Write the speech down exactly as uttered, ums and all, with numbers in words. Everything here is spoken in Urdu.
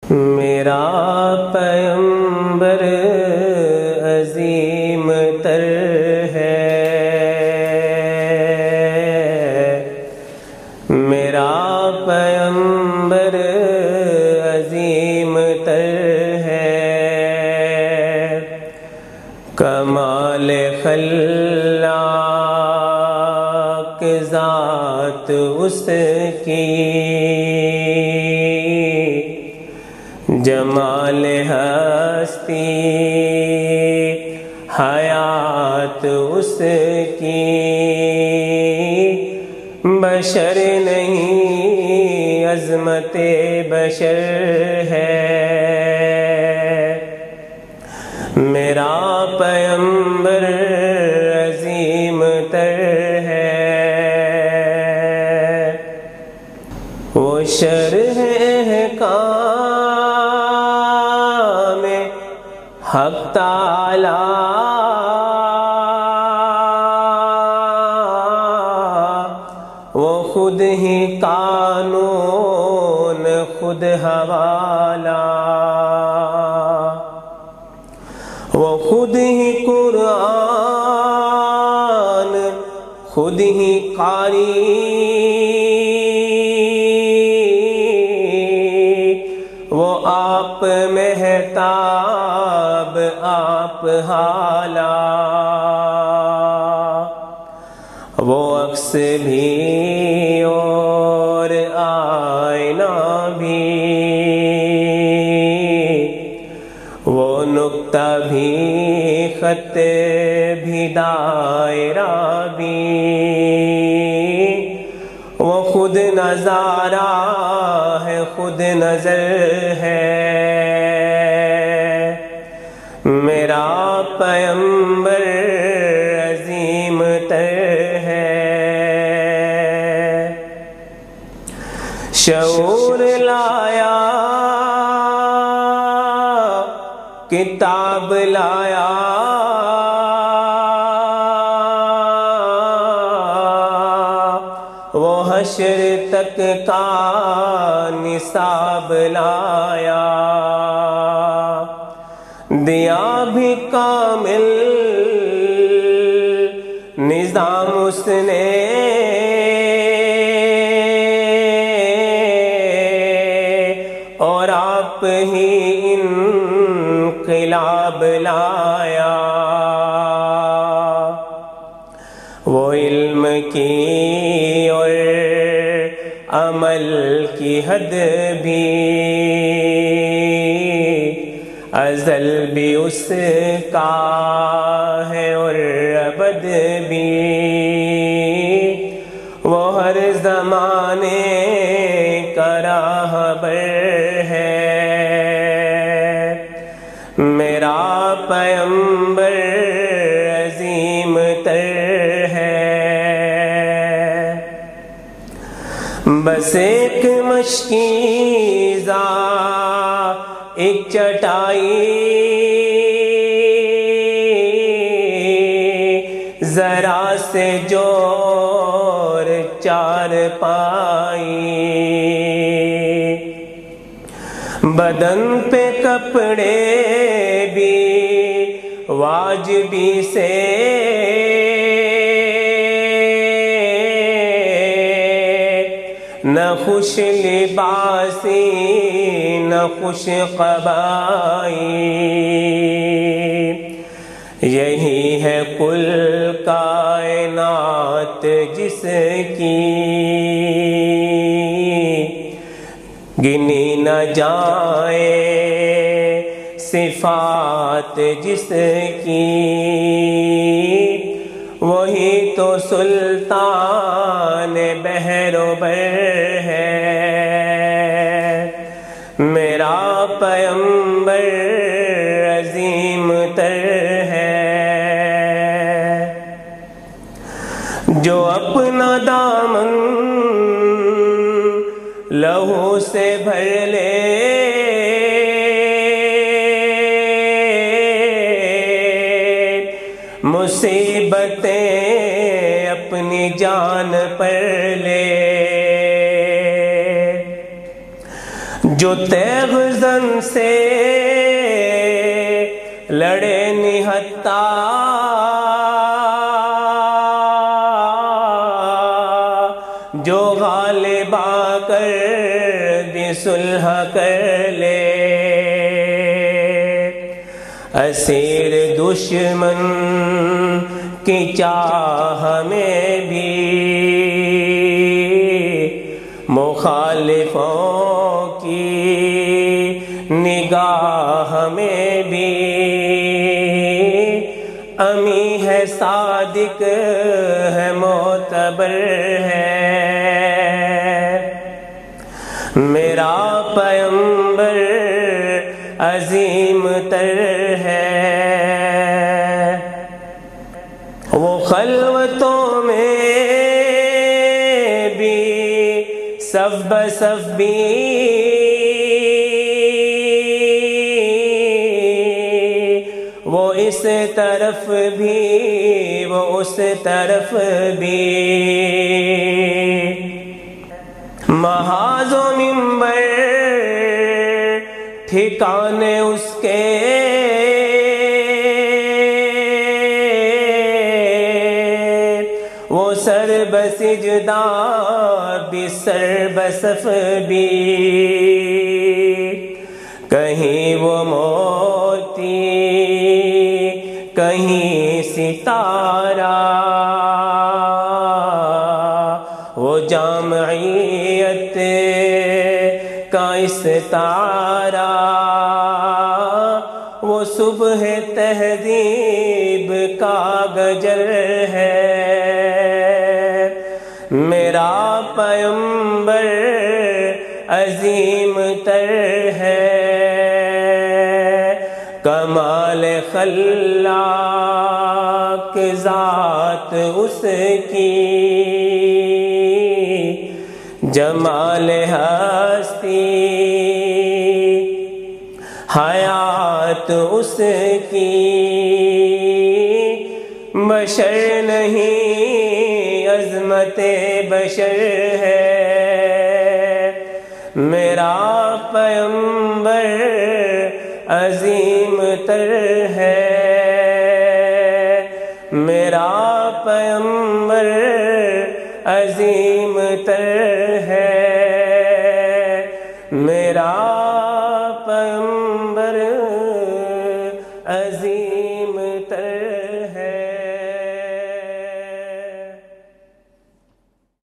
میرا پیغمبر عظیم تر ہے، میرا پیغمبر عظیم تر ہے، کمال خلاق ذات اس کی، جمال ہستی حیات اس کی، بشر نہیں عظمت بشر ہے، میرا پیغمبر عظیم تر ہے، وہ شرح احکام حق تعالی وہ خود ہی قانون خود حوالہ، وہ خود ہی قرآن خود ہی قاری، وہ آپ مہتاب آپ حالا، وہ عکس بھی اور آئینہ بھی، وہ نقطہ بھی خط بھی دائرہ بھی، وہ خود نظارہ ہے خود نظر ہے، میرا پیغمبر عظیم تر ہے، شعور لایا کتاب لایا، وہ حشر تک کا نصاب لایا، دیا بھی کامل نظام اس نے، اور آپ ہی انقلاب لایا، وہ علم کی اور عمل کی حد بھی، ازل بھی اس کا ہے اور ابد بھی، وہ ہر زمانے کا راہبر ہے، میرا پیغمبر عظیم تر ہے، بس ایک مشکیزہ ایک چٹائی، ذرا سے جور چار پائی، بدن پہ کپڑے بھی واجبی سے، نہ خوش لباسی نہ خوش قبائی، یہی ہے کل کائنات جس کی گنی نہ جائے صفات جس کی، وہی تو سلطان بحر و بر ہے، میرا پیغمبر عظیم تر ہے، جو اپنا دامن لہو سے بھر لے، مصیبتیں اپنی جان پر لے، جو تیغ زن سے لڑے نہتا، جو غالب آ کر دی صلح کر لے، اسیر دشمن کی چاہ میں بھی، مخالفوں کی نگاہ میں بھی، امی ہے صادق ہے معتبر ہے، میرا پیمبر عظیم تر ہے، وہ خلوتوں میں بھی صف بصف بھی، وہ اس طرف بھی وہ اس طرف بھی، محاذ و منبر ٹھکانے اس کے، وہ سر بسجدہ بھی سر بصف بھی، کہیں وہ موتی کہیں ستارہ، وہ جامعیت کا استعارہ، وہ صبح تہذیب کا گجر ہے، میرا پیمبر عظیم تر ہے، کمال خلاق ذات اس کی، جمال ہستی حیات اس کی، بشر نہیں عظمت بشر ہے، میرا پیمبر عظیم تر ہے، میرا پیمبر عظیم تر